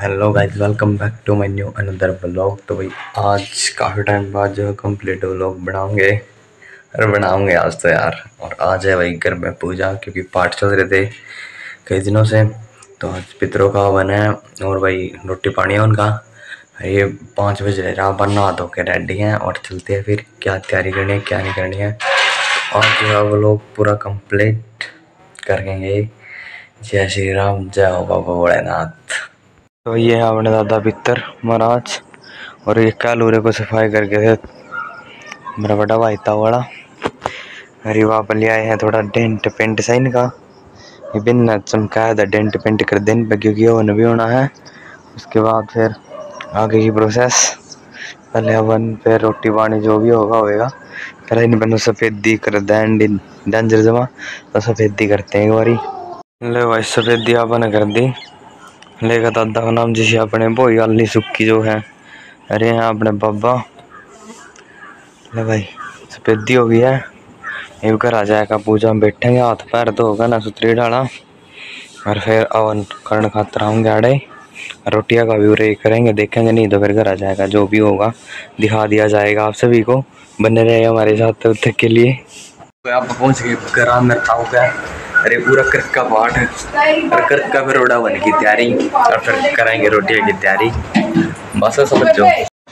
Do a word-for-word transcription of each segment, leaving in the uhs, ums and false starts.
Hello guys, welcome back to my new another vlog. तो भाई आज काफ़ी टाइम बाद जो कंप्लीट व्लॉग बनाऊंगे अरे बनाऊंगे आज तो यार। और आज है भाई घर में पूजा, क्योंकि पाठ चल रहे थे कई दिनों से। तो आज पितरों का हवन है और भाई रोटी पानी है उनका। ये पाँच बज रहे हैं, बनना धो के रेडी हैं और चलते हैं फिर क्या तैयारी करनी है क्या नहीं करनी है। और जो है वो लोग पूरा कंप्लीट करेंगे। जय श्री राम, जय हो बाबा भोलेनाथ। तो ये है अपने दादा पितर महाराज, और ये कालूरे को सफाई करके थे मेरा बड़ा भाई था वाला। अरे वहाँ पर ले आए हैं थोड़ा डेंट पेंट साइन का, ये बिन चमकाया था डेंट पेंट कर देने पे, क्योंकि हवन भी होना है। उसके बाद फिर आगे की प्रोसेस, पहले हवन फिर रोटी पानी जो भी होगा होएगा। पहले इन बनो सफ़ेदी कर दें डेंजर जमा, तो सफ़ेदी करते हैं एक बारी। ले भाई सफ़ेदी आपने कर दी, लेगा दादा का नाम जिसे अपने बोई आली सुक्की जो है। अरे यहाँ अपने बाबा ले भाई सफेदी हो गई है। ये घर आ जाएगा, पूजा में बैठेंगे, हाथ पैर तो होगा ना सुतरी डाला, और फिर अवन करण खातर आऊँगे आड़े, रोटियां का भी उरे करेंगे, देखेंगे नहीं तो फिर घर आ जाएगा। जो भी होगा दिखा दिया जाएगा आप सभी को, बने रहे हमारे साथ तब तक के लिए। तो आप पहुँच गए घर अंदर आऊँगा। अरे पूरा कर्क का पाठ और कर्क का फिर रोड़ा बन की तैयारी, और फिर कराएंगे रोटियां की तैयारी। बस समझ जाओ।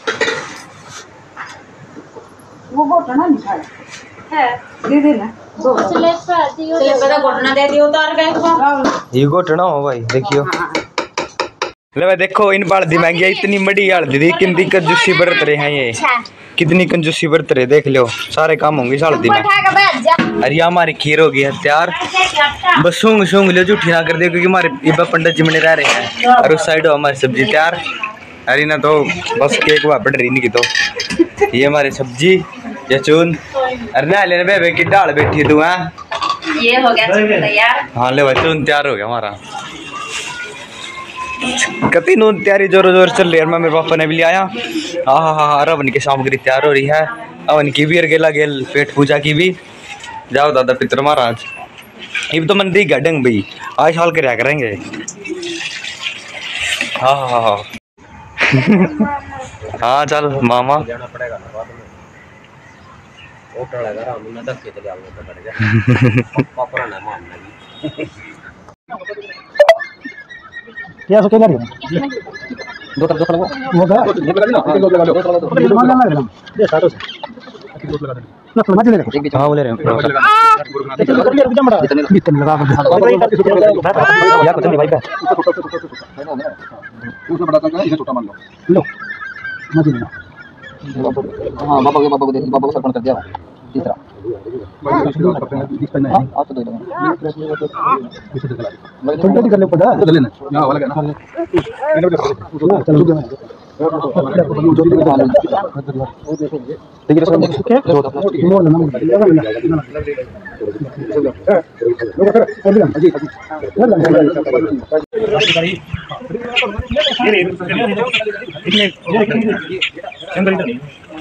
वो घोटना नहीं खाया है, दे देना दो स्लेब पे दियो, स्लेब पे घोटना दे दियो, उतार गए ये घोटना हो भाई। देखियो ले भाई, देखो इन बाल्दी महंगी है, इतनी बड़ी हल्दी दी, कितनी कंजूसी बरत रहे हैं ये, कितनी कंजूसी बरत रहे। देख लो सारे काम होंगे हल्दी में। अरे हमारी खीर होगी है तैयार, बस सूंघ सूंघ लो, झूठी ना कर दे, क्योंकि हमारे इबा पंडित जी में रह रहे हैं, और उस साइड हमारी सब्जी तैयार। अरे ना तो बस केक वहाँ बढ़ रही नहीं की। तो ये हमारी सब्जी ये चून, अरे ना लेने बेबे की डाल बैठी तू है, ये हो गया तैयार। हाँ ले भाई चून तैयार हो गया हमारा। कति नून तैयारी जोर जोर चल रही है। मैं मेरे पापा ने भी ले आया। हाँ हाँ हाँ, अवन की सामग्री तैयार हो रही है, अवन की भी और गेला गेल पेट पूजा की भी। जाओ दादा पितर महाराज, ये तो मंदिर गडंग भाई आज हाल कर करेंगे। हाँ हाँ हाँ हाँ चल मामा क्या सोचे जा रही है दो तक दो लगा वो गया ये लगा ना दो लगा दो ये मान लगा ना ये स्टार्ट हो से दो लगा दे ना समझ ले रहे। हाँ बोले रहे हैं चलो कर लिया जमड़ा इतने लगा या कुछ नहीं भाई का उससे बड़ा करके इसे छोटा मान लो लो मत लेना। हां बाबा के बाबा को दे, बाबा को सरपंच कर दिया तीसरा आप तो दे दो छोटे कर ले पड़ा तो लेना यहां वाला ना चलो देखिए इसको क्या मोड़ लेना लोग कर बोल ना जी जी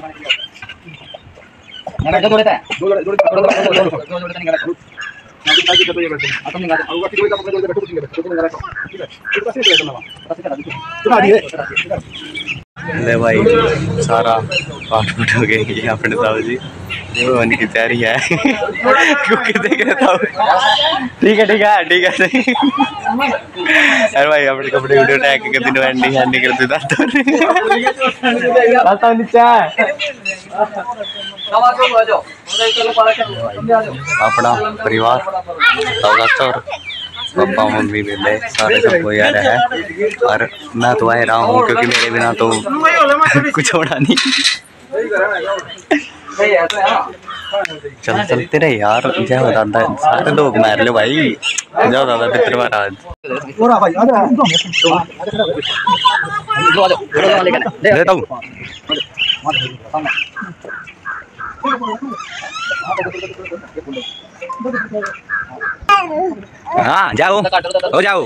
मैंने दो लेता है दो दो दो दो दो नहीं करा नाकी ताकि तो ये करते हैं अपन नहीं करा और बाकी कोई काम अपने दो बैठो ठीक है तो नहीं करा ठीक है तो कैसे करना है कैसे करा दीजिए ले भाई सारा पाठ उठ हो गया। ये अपने साहब जी ये होने की तैयारी है क्योंकि देख रहा था। ठीक है ठीक है ठीक है अरे भाई अपने कपड़े वीडियो टैग के दिन एंडिंग एंडिंग कर देता तो नीचे अपना परिवार और पापा मम्मी बेबे सारे सब कोई आ रहा है, और मैं तो आ रहा हूँ क्योंकि मेरे बिना तो कुछ होना नहीं। चल चलते रहे यार, जय हो दादा, सारे लोग मार लो भाई, जय हो दादा पितर महाराज। लेता हूँ हाँ जाओ हो जाओ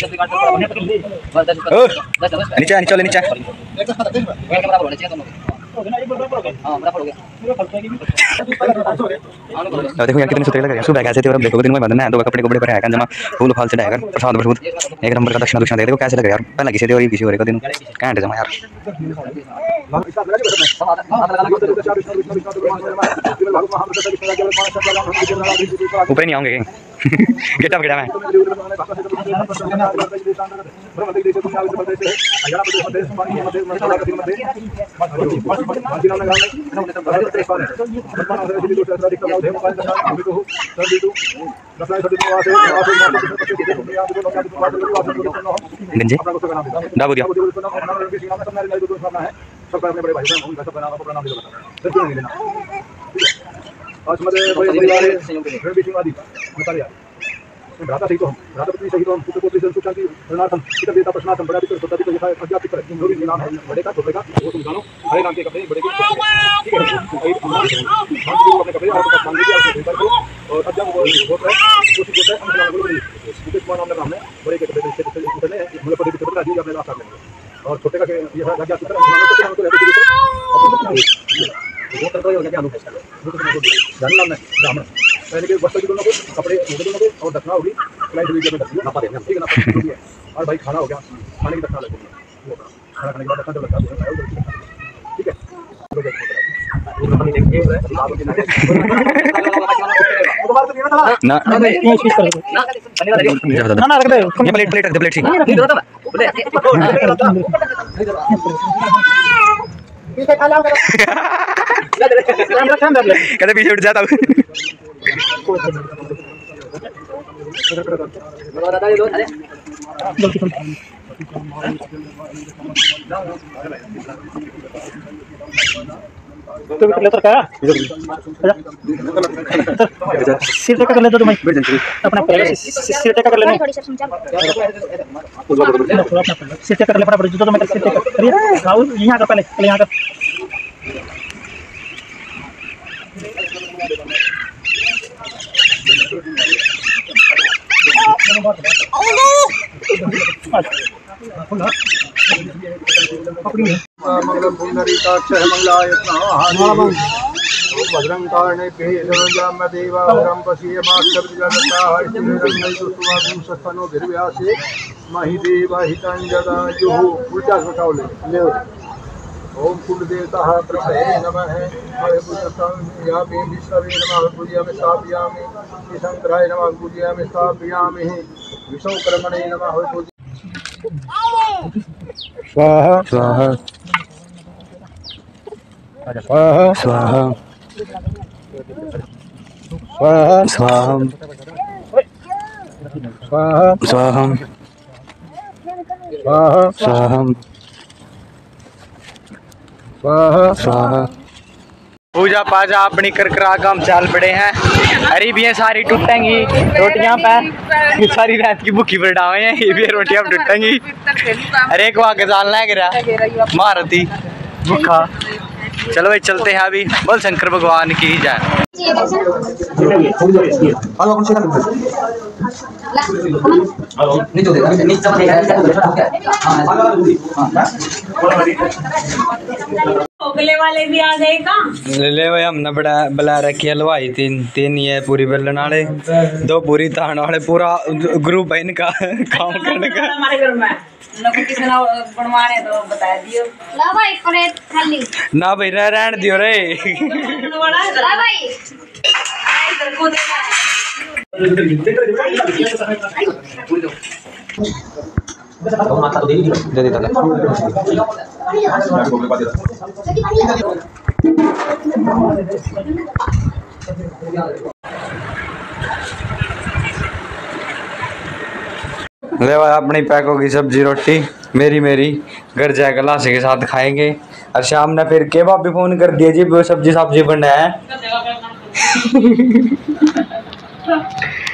नीचे नीचे नीचे देखो यार कितने सुथरे लग रहे हैं। सुबह कैसे थे और अब देखो दिन में बदलना है, दो कपड़े कपड़े पर है जमा फूल फाल चढ़ाकर प्रसाद प्रसूद एक नंबर का दक्षिणा दुक्षिणा दे। देखो कैसे लग रहा है यार, पहले किसी थे और किसी और को दिन कैंट जमा यार। ऊपर नहीं आऊंगे गेट अप गेट में गंजे डाबू दिया सबका अपने बड़े भाई बहन उनका सबका नाम अपना नाम ले लो सिर्फ नहीं लेना। आज मरे बड़े परिवार रणबीर सिंह आदि बता यार भ्राता सही तो हम भ्राता पत्नी सही तो हम पुत्र पुत्री सुख शांति शरणार्थम पिता देवता प्रश्नार्थम बड़ा पितर सत्ता पितर यथा प्रजा पितर जो भी नाम है बड़े का छोटे का वो तुम जानो हरे नाम के कपड़े बड़े के ठीक है हम अपने कपड़े और पास मांगे आप स्वीकार करो और अब जब वो होता है उसी को है हम नाम बोलो मुकेश कुमार नाम का नाम है बड़े के कपड़े से उतरने मतलब पति पितर राजी अपने नाम कर लेंगे और छोटे का ये है राजा पितर हम नाम को रहते वो करते हो क्या अनुभव है जानना है ब्राह्मण पहले के वस्त्र की दोनों को कपड़े दोनों को और दक्षिणा होगी क्लाइंट वीडियो में दक्षिणा ना देंगे ठीक है ना और भाई खाना हो गया खाने की दक्षिणा लगेगी वो खाना खाने के बाद दक्षिणा लगता है ठीक है ना ना ना रख दे ये प्लेट प्लेट रख दे प्लेट ठीक पीछे खा लाओ कहते पीछे उठ जाता हूँ तो भी लेटर का सिर टेका कर ले तो तुम अपना सिर टेका कर लेना सिर टेका कर ले फटाफट जो तो मैं सिर टेका करिए आओ यहां का पहले पहले यहां का मंगलम पुंडरीकाक्ष मंगलायतन भद्रं कारणे पेशरजाम देवावरं पश्येमाक्षरजगताः धिर्व्यासे महि देवहितं जदायुः उल्टा उठाओ ले ओम कुलदेवताः प्रभवे नमः यामे विश्वे नमः पूजयामि स्थापयामि शंकराय नमः पूजयामि स्थापयामि विश्वकर्मणे नमः स्वाहा स्वाहा स्वाहा स्वाहा स्वाहा स्वाहा स्वाहा स्वाहा स्वाहा स्वाहा स्वाहा। पूजा पाजा अपनी कर करा काम चाल पड़े हैं। अरे भी ये सारी टूटेंगी रोटियां पे सारी रात की भूखी पर डावे हैं ये भी रोटियां टूटेंगी। अरे एक वहाँ के जान लग रहा मारती भूखा। चलो भाई चलते हैं अभी। बोल शंकर भगवान की जय। ओगले वाले भी आ गए का ले ले भाई हमने बड़ा बला रखी हलवाई तीन तीन ये पूरी बेलन वाले दो पूरी तान वाले पूरा ग्रुप है इनका काम करने का। हमारे घर में लोग किसी ना बनवाने तो बता दियो ला भाई करे खाली ना भाई रह रहन दियो रे ला भाई इधर को देना दे दे ताले ले भाई अपनी पैकों की सब्जी रोटी मेरी मेरी घर जाकर लाशे के साथ खाएंगे। और शाम ने फिर केबाब भी फोन कर दिया जी वो सब्जी सब्जी बनना है।